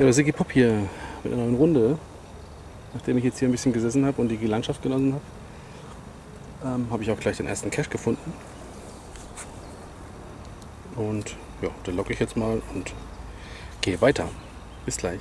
Ja, Siggy Pop hier mit einer neuen Runde. Nachdem ich jetzt hier ein bisschen gesessen habe und die Landschaft genossen habe, habe ich auch gleich den ersten Cache gefunden. Und ja, den logge ich jetzt mal und gehe weiter. Bis gleich.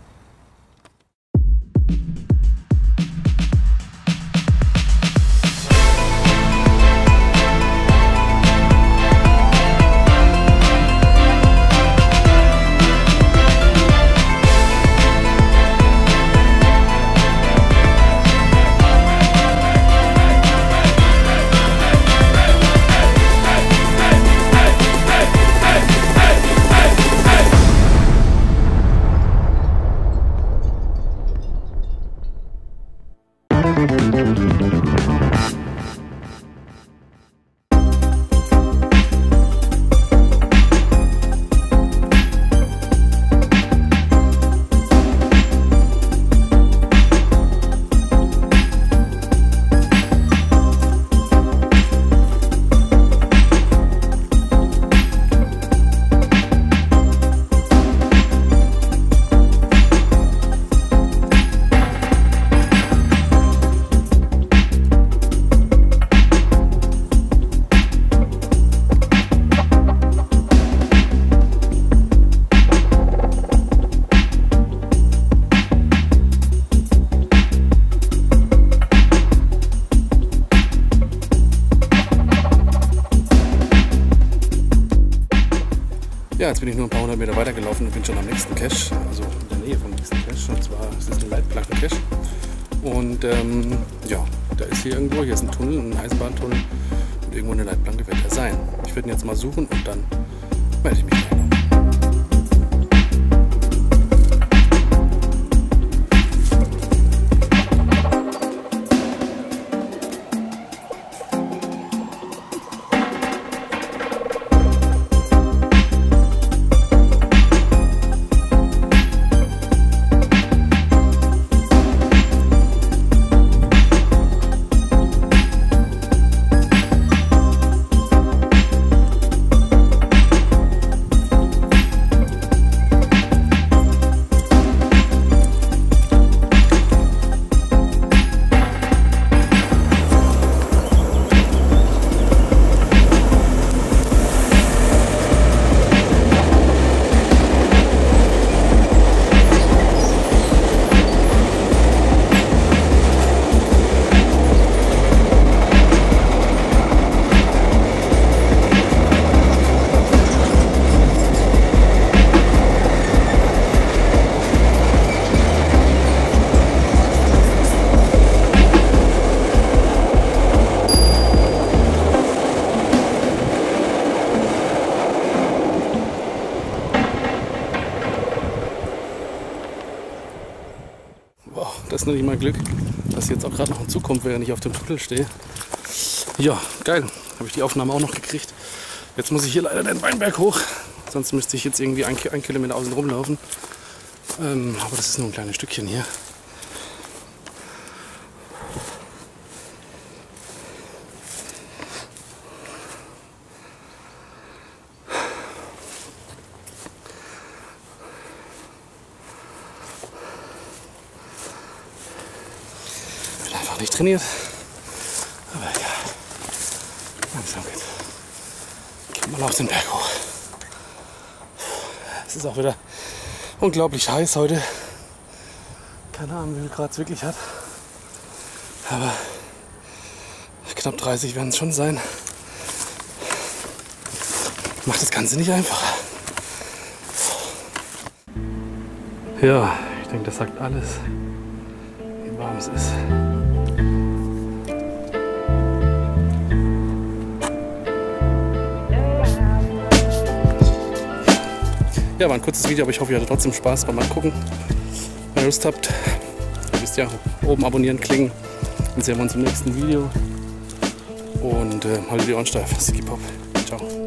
Ja, jetzt bin ich nur ein paar hundert Meter weiter gelaufen und bin schon am nächsten Cache, also in der Nähe vom nächsten Cache. Und zwar ist es ein Leitplanken-Cache. Und ja, da ist hier irgendwo, hier ist ein Tunnel, ein Eisenbahntunnel und irgendwo eine Leitplanke wird er sein. Ich werde ihn jetzt mal suchen und dann melde ich mich gleich noch. Das ist noch nicht mal Glück, dass jetzt auch gerade noch ein Zug kommt, während ich auf dem Tunnel stehe. Ja, geil. Habe ich die Aufnahme auch noch gekriegt. Jetzt muss ich hier leider den Weinberg hoch. Sonst müsste ich jetzt irgendwie ein Kilometer außen rumlaufen. Aber das ist nur ein kleines Stückchen hier. Nicht trainiert, aber egal. Langsam geht man auf den Berg hoch. Es ist auch wieder unglaublich heiß heute. Keine Ahnung, wie viel Grad es wirklich hat. Aber knapp 30 werden es schon sein. Macht das Ganze nicht einfacher. Ja, ich denke, das sagt alles, wie warm es ist. Ja, war ein kurzes Video, aber ich hoffe, ihr hattet trotzdem Spaß beim Angucken. Wenn ihr Lust habt, ihr wisst ja, oben abonnieren, klicken. Dann sehen wir uns im nächsten Video. Und haltet die Ohren steif. Siggy Pop. Ciao.